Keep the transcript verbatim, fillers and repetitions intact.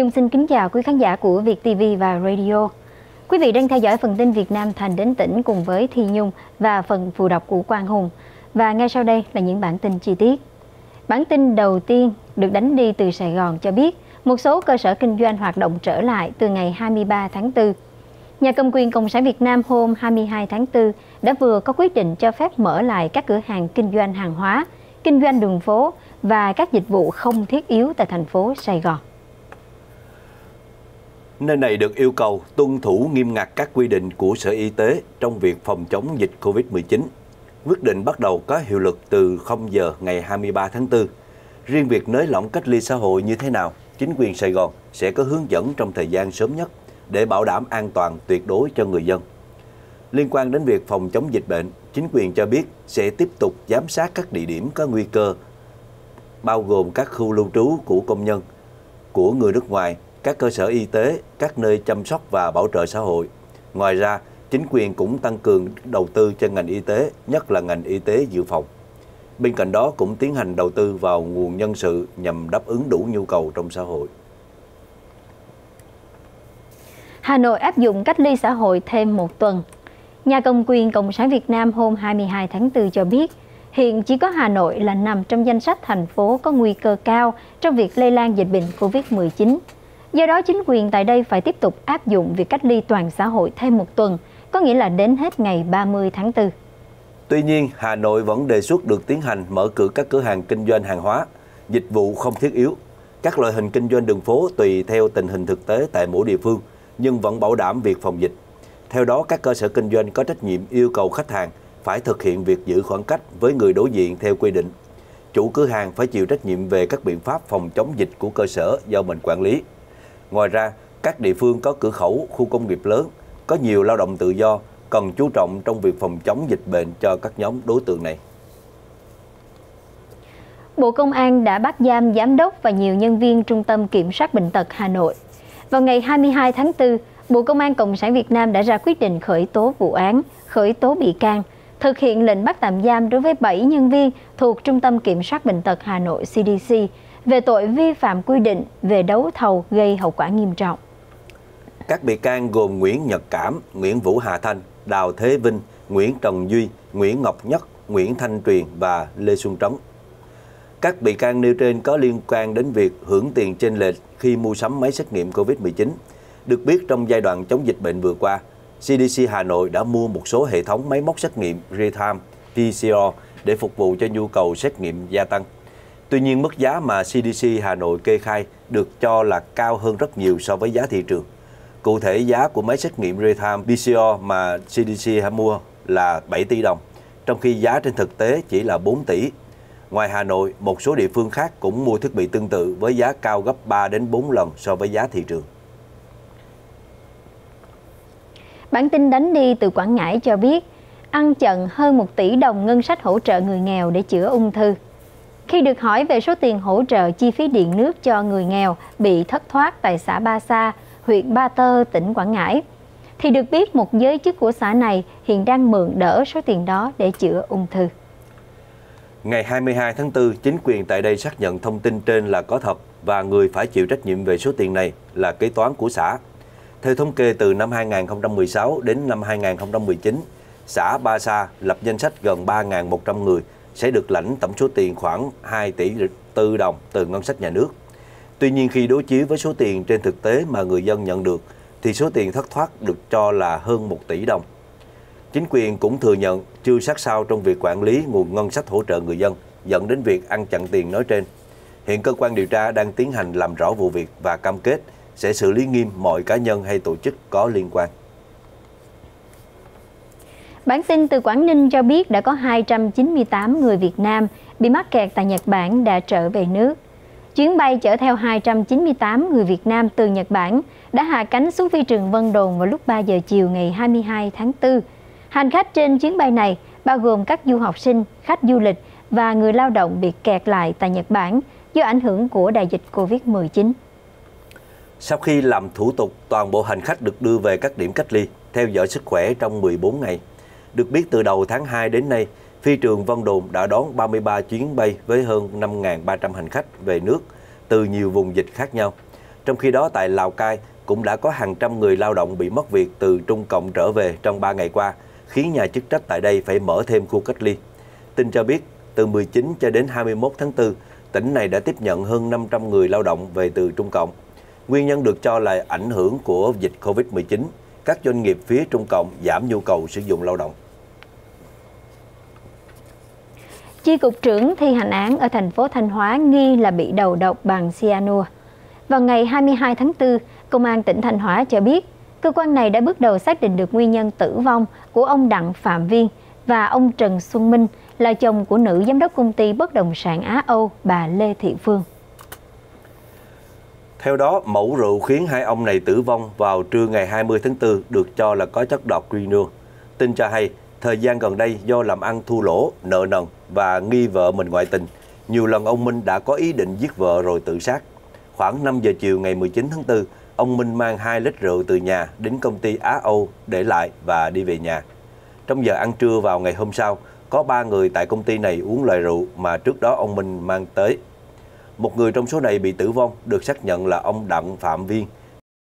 Trâm xin kính chào quý khán giả của Việt ti vi và Radio. Quý vị đang theo dõi phần tin Việt Nam Thành đến tỉnh cùng với Thi Nhung và phần phụ đọc của Quang Hùng. Và ngay sau đây là những bản tin chi tiết. Bản tin đầu tiên được đánh đi từ Sài Gòn cho biết một số cơ sở kinh doanh hoạt động trở lại từ ngày hai mươi ba tháng tư. Nhà cầm quyền Cộng sản Việt Nam hôm hai mươi hai tháng tư đã vừa có quyết định cho phép mở lại các cửa hàng kinh doanh hàng hóa, kinh doanh đường phố và các dịch vụ không thiết yếu tại thành phố Sài Gòn. Nơi này được yêu cầu tuân thủ nghiêm ngặt các quy định của Sở Y tế trong việc phòng chống dịch Covid mười chín. Quyết định bắt đầu có hiệu lực từ không giờ ngày hai mươi ba tháng tư. Riêng việc nới lỏng cách ly xã hội như thế nào, chính quyền Sài Gòn sẽ có hướng dẫn trong thời gian sớm nhất để bảo đảm an toàn tuyệt đối cho người dân. Liên quan đến việc phòng chống dịch bệnh, chính quyền cho biết sẽ tiếp tục giám sát các địa điểm có nguy cơ, bao gồm các khu lưu trú của công nhân, của người nước ngoài, các cơ sở y tế, các nơi chăm sóc và bảo trợ xã hội. Ngoài ra, chính quyền cũng tăng cường đầu tư cho ngành y tế, nhất là ngành y tế dự phòng. Bên cạnh đó cũng tiến hành đầu tư vào nguồn nhân sự nhằm đáp ứng đủ nhu cầu trong xã hội. Hà Nội áp dụng cách ly xã hội thêm một tuần. Nhà cầm quyền Cộng sản Việt Nam hôm hai mươi hai tháng tư cho biết, hiện chỉ có Hà Nội là nằm trong danh sách thành phố có nguy cơ cao trong việc lây lan dịch bệnh Covid mười chín. Do đó, chính quyền tại đây phải tiếp tục áp dụng việc cách ly toàn xã hội thêm một tuần, có nghĩa là đến hết ngày ba mươi tháng tư. Tuy nhiên, Hà Nội vẫn đề xuất được tiến hành mở cửa các cửa hàng kinh doanh hàng hóa, dịch vụ không thiết yếu, các loại hình kinh doanh đường phố tùy theo tình hình thực tế tại mỗi địa phương, nhưng vẫn bảo đảm việc phòng dịch. Theo đó, các cơ sở kinh doanh có trách nhiệm yêu cầu khách hàng phải thực hiện việc giữ khoảng cách với người đối diện theo quy định. Chủ cửa hàng phải chịu trách nhiệm về các biện pháp phòng chống dịch của cơ sở do mình quản lý. Ngoài ra, các địa phương có cửa khẩu, khu công nghiệp lớn, có nhiều lao động tự do, cần chú trọng trong việc phòng chống dịch bệnh cho các nhóm đối tượng này. Bộ Công an đã bắt giam giám đốc và nhiều nhân viên Trung tâm Kiểm soát Bệnh tật Hà Nội. Vào ngày hai mươi hai tháng tư, Bộ Công an Cộng sản Việt Nam đã ra quyết định khởi tố vụ án, khởi tố bị can, thực hiện lệnh bắt tạm giam đối với bảy nhân viên thuộc Trung tâm Kiểm soát Bệnh tật Hà Nội xê đê xê về tội vi phạm quy định về đấu thầu gây hậu quả nghiêm trọng. Các bị can gồm Nguyễn Nhật Cảm, Nguyễn Vũ Hà Thanh, Đào Thế Vinh, Nguyễn Trần Duy, Nguyễn Ngọc Nhất, Nguyễn Thanh Truyền và Lê Xuân Trấn. Các bị can nêu trên có liên quan đến việc hưởng tiền chênh lệch khi mua sắm máy xét nghiệm Covid mười chín. Được biết, trong giai đoạn chống dịch bệnh vừa qua, xê đê xê Hà Nội đã mua một số hệ thống máy móc xét nghiệm real-time pê xê rờ để phục vụ cho nhu cầu xét nghiệm gia tăng. Tuy nhiên, mức giá mà xê đê xê Hà Nội kê khai được cho là cao hơn rất nhiều so với giá thị trường. Cụ thể, giá của máy xét nghiệm real-time pê xê rờ mà xê đê xê mua là bảy tỷ đồng, trong khi giá trên thực tế chỉ là bốn tỷ. Ngoài Hà Nội, một số địa phương khác cũng mua thiết bị tương tự với giá cao gấp ba đến bốn lần so với giá thị trường. Bản tin đánh đi từ Quảng Ngãi cho biết, ăn chặn hơn một tỷ đồng ngân sách hỗ trợ người nghèo để chữa ung thư. Khi được hỏi về số tiền hỗ trợ chi phí điện nước cho người nghèo bị thất thoát tại xã Ba Sa, huyện Ba Tơ, tỉnh Quảng Ngãi, thì được biết một giới chức của xã này hiện đang mượn đỡ số tiền đó để chữa ung thư. Ngày hai mươi hai tháng tư, chính quyền tại đây xác nhận thông tin trên là có thật và người phải chịu trách nhiệm về số tiền này là kế toán của xã. Theo thống kê từ năm hai nghìn không trăm mười sáu đến năm hai nghìn không trăm mười chín, xã Ba Sa lập danh sách gần ba nghìn một trăm người sẽ được lãnh tổng số tiền khoảng hai tỷ tư đồng từ ngân sách nhà nước. Tuy nhiên, khi đối chiếu với số tiền trên thực tế mà người dân nhận được, thì số tiền thất thoát được cho là hơn một tỷ đồng. Chính quyền cũng thừa nhận chưa sát sao trong việc quản lý nguồn ngân sách hỗ trợ người dân, dẫn đến việc ăn chặn tiền nói trên. Hiện cơ quan điều tra đang tiến hành làm rõ vụ việc và cam kết sẽ xử lý nghiêm mọi cá nhân hay tổ chức có liên quan. Bản tin từ Quảng Ninh cho biết đã có hai trăm chín mươi tám người Việt Nam bị mắc kẹt tại Nhật Bản đã trở về nước. Chuyến bay chở theo hai trăm chín mươi tám người Việt Nam từ Nhật Bản đã hạ cánh xuống phi trường Vân Đồn vào lúc ba giờ chiều ngày hai mươi hai tháng tư. Hành khách trên chuyến bay này bao gồm các du học sinh, khách du lịch và người lao động bị kẹt lại tại Nhật Bản do ảnh hưởng của đại dịch Covid mười chín. Sau khi làm thủ tục, toàn bộ hành khách được đưa về các điểm cách ly, theo dõi sức khỏe trong mười bốn ngày. Được biết, từ đầu tháng hai đến nay, phi trường Vân Đồn đã đón ba mươi ba chuyến bay với hơn năm nghìn ba trăm hành khách về nước từ nhiều vùng dịch khác nhau. Trong khi đó, tại Lào Cai cũng đã có hàng trăm người lao động bị mất việc từ Trung Cộng trở về trong ba ngày qua, khiến nhà chức trách tại đây phải mở thêm khu cách ly. Tin cho biết, từ mười chín cho đến hai mươi mốt tháng tư, tỉnh này đã tiếp nhận hơn năm trăm người lao động về từ Trung Cộng. Nguyên nhân được cho là ảnh hưởng của dịch Covid mười chín, các doanh nghiệp phía Trung Cộng giảm nhu cầu sử dụng lao động. Chi cục trưởng thi hành án ở thành phố Thanh Hóa nghi là bị đầu độc bằng cyanua. Vào ngày hai mươi hai tháng tư, Công an tỉnh Thanh Hóa cho biết, cơ quan này đã bước đầu xác định được nguyên nhân tử vong của ông Đặng Phạm Viên và ông Trần Xuân Minh, là chồng của nữ giám đốc công ty bất động sản Á Âu, bà Lê Thị Phương. Theo đó, mẫu rượu khiến hai ông này tử vong vào trưa ngày hai mươi tháng tư được cho là có chất độc cyanua. Tin cho hay, thời gian gần đây do làm ăn thua lỗ, nợ nần và nghi vợ mình ngoại tình, nhiều lần ông Minh đã có ý định giết vợ rồi tự sát. Khoảng năm giờ chiều ngày mười chín tháng tư, ông Minh mang hai lít rượu từ nhà đến công ty Á Âu để lại và đi về nhà. Trong giờ ăn trưa vào ngày hôm sau, có ba người tại công ty này uống loại rượu mà trước đó ông Minh mang tới. Một người trong số này bị tử vong được xác nhận là ông Đặng Phạm Viên,